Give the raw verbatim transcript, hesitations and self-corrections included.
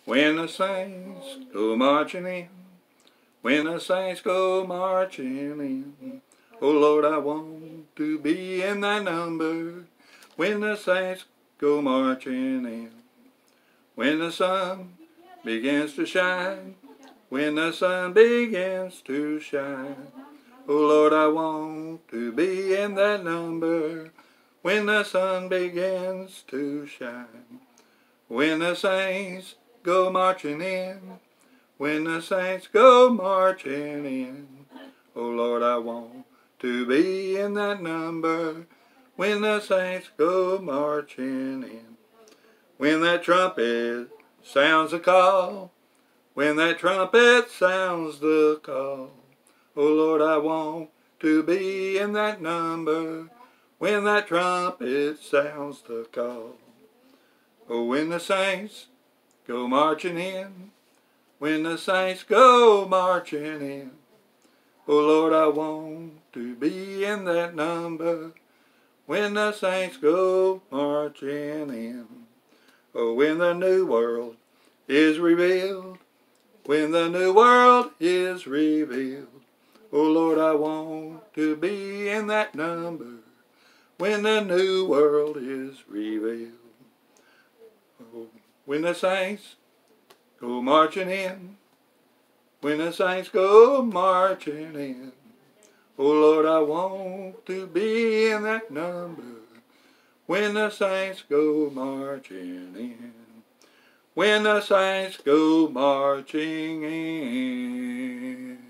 When the saints go marching in, when the saints go marching in, oh Lord, I want to be in that number. When the saints go marching in, when the sun begins to shine, when the sun begins to shine, oh Lord, I want to be in that number. When the sun begins to shine, when the saints go marching in, when the saints go marching in, oh Lord, I want to be in that number. When the saints go marching in, when that trumpet sounds a call, when that trumpet sounds the call, oh Lord, I want to be in that number. When that trumpet sounds the call, oh, when the saints go marching in, when the saints go marching in, oh Lord, I want to be in that number. When the saints go marching in, oh, when the new world is revealed, when the new world is revealed, oh Lord, I want to be in that number. When the new world is revealed, oh, when the saints go marching in, when the saints go marching in, oh Lord, I want to be in that number. When the saints go marching in, when the saints go marching in.